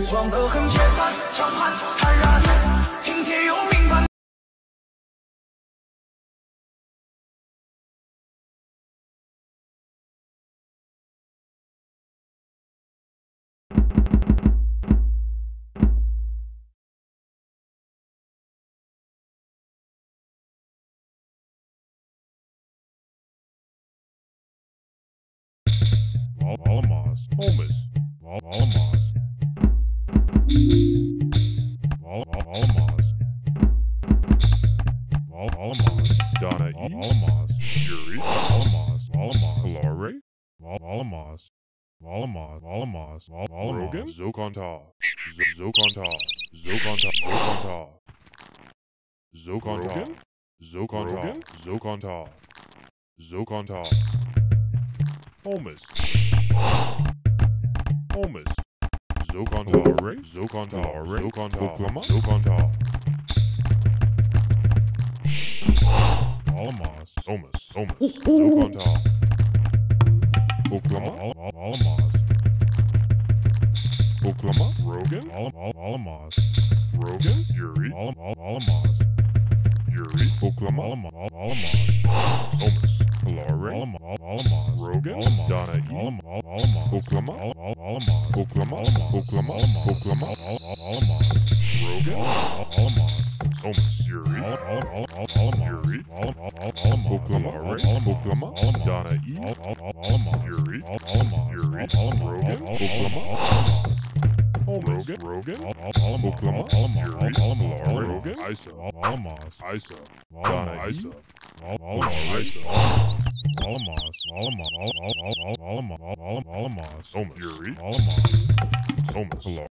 装得很简单，长盘坦然，听天由命般。 Alamos, Holmes, Alamos, Alamos, Donna E, Alamos, Yuri, Alamos, Kalare, Alamos, Rogan, Zokonta, Zokonta, Holmes, Zokonta, Oklama, Alamos, Zokonta, Oklama, Rogan, Yuri, Oklama, Holmes, Kalare, Rogan, Donna E, Oklama, Rogan, Holmes, Yuri, Oklama, Donna E, Yuri, Rogan, Oklama, Rogan, Oklama, Yuri, Rogan, Isa, Donna Isa, Alamos, Yuri, Holmes,